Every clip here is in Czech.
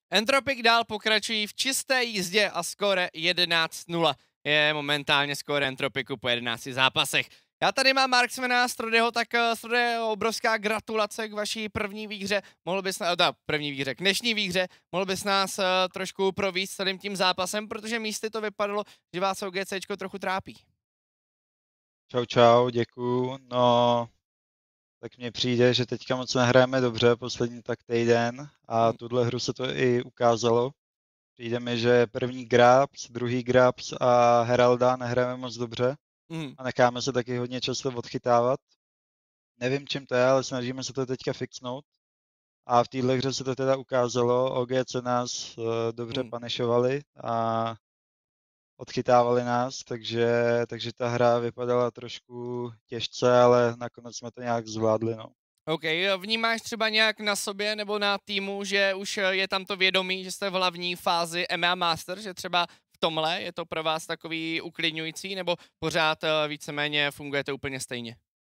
Entropic dál pokračují v čisté jízdě a skóre 11-0. Je momentálně skóre Entropiku po 11 zápasech. Já tady mám Marksmana Strodeho, tak Strode, obrovská gratulace k vaší první výhře. Mohl bys, k dnešní výhře, mohl bys nás trošku províst celým tím zápasem, protože místy to vypadalo, že vás OGCčko trochu trápí. Čau, čau, děkuju. No, tak mně přijde, že teďka moc nehrajeme dobře, poslední tak týden a tuhle hru se to i ukázalo. Přijde mi, že první Grabs, druhý Grabs a Heralda nehrajeme moc dobře a necháme se taky hodně často odchytávat. Nevím, čím to je, ale snažíme se to teďka fixnout. A v téhle hře se to teda ukázalo, OGC nás dobře panišovali a odchytávali nás, takže ta hra vypadala trošku těžce, ale nakonec jsme to nějak zvládli, no. OK, vnímáš třeba nějak na sobě nebo na týmu, že už je tam to vědomí, že jste v hlavní fázi EMEA Master, že třeba v tomhle je to pro vás takový uklidňující, nebo pořád víceméně fungujete úplně stejně?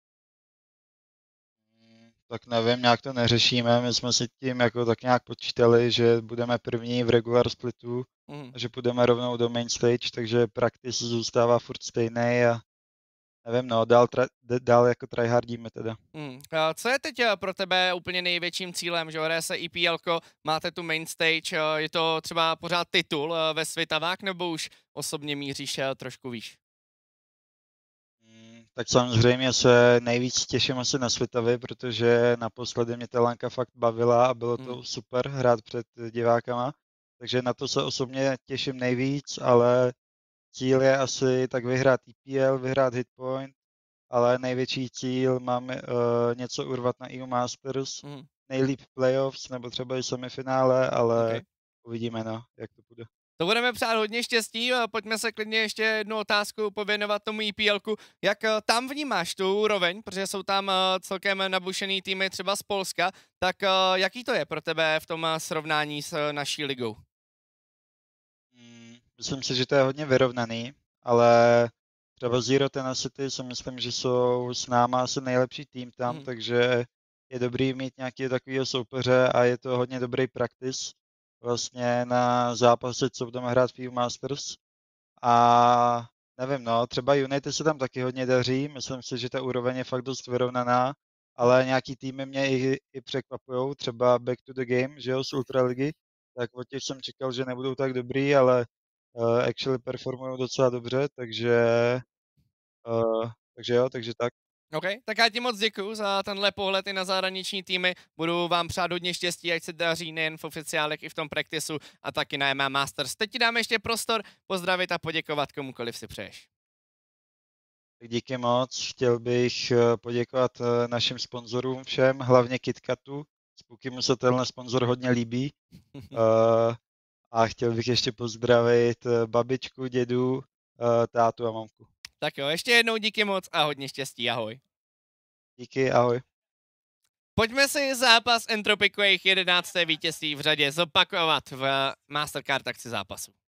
Tak nevím, nějak to neřešíme, my jsme si tím jako tak nějak počítali, že budeme první v regular splitu, a že půjdeme rovnou do main stage, takže practice zůstává furt stejný a nevím, no, dál jako tryhardíme teda. Co je teď pro tebe úplně největším cílem, že hraje se EPL, máte tu main stage, je to třeba pořád titul ve světavách, nebo už osobně míříš trošku výš? Tak samozřejmě se nejvíc těším asi na světavy, protože naposledy mě ta lanka fakt bavila a bylo to super hrát před divákama, takže na to se osobně těším nejvíc, ale cíl je asi tak vyhrát EPL, vyhrát Hitpoint, ale největší cíl mám něco urvat na EU Masters, nejlíp playoffs nebo třeba i semifinále, ale uvidíme, no, jak to bude. To budeme přát hodně štěstí, pojďme se klidně ještě jednu otázku pověnovat tomu EPLku. Jak tam vnímáš tu úroveň, protože jsou tam celkem nabušený týmy třeba z Polska, tak jaký to je pro tebe v tom srovnání s naší ligou? Myslím si, že to je hodně vyrovnaný, ale třeba Zero Tenacity si myslím, že jsou s náma asi nejlepší tým tam, takže je dobrý mít nějaký takovýho soupeře a je to hodně dobrý practice vlastně na zápasy, co budeme hrát v EU Masters. A nevím, no, třeba United se tam taky hodně daří, myslím si, že ta úroveň je fakt dost vyrovnaná, ale nějaký týmy mě i překvapujou, třeba Back to the Game, že jo, z Ultraligy, tak od těch jsem čekal, že nebudou tak dobrý, ale actually performují docela dobře, takže jo, takže tak. OK, tak já ti moc děkuju za tenhle pohled i na zahraniční týmy. Budu vám přát hodně štěstí, ať se daří nejen v oficiálech, i v tom practiceu a taky na EMEA Masters. Teď ti dáme ještě prostor pozdravit a poděkovat komukoliv si přeješ. Díky moc. Chtěl bych poděkovat našim sponzorům všem, hlavně KitKatu. Spookymu se tenhle sponzor hodně líbí. A chtěl bych ještě pozdravit babičku, dědu, tátu a mamku. Tak jo, ještě jednou díky moc a hodně štěstí, ahoj. Díky, ahoj. Pojďme si zápas Entropiku jejich 11. vítězství v řadě zopakovat v Mastercard akci zápasu.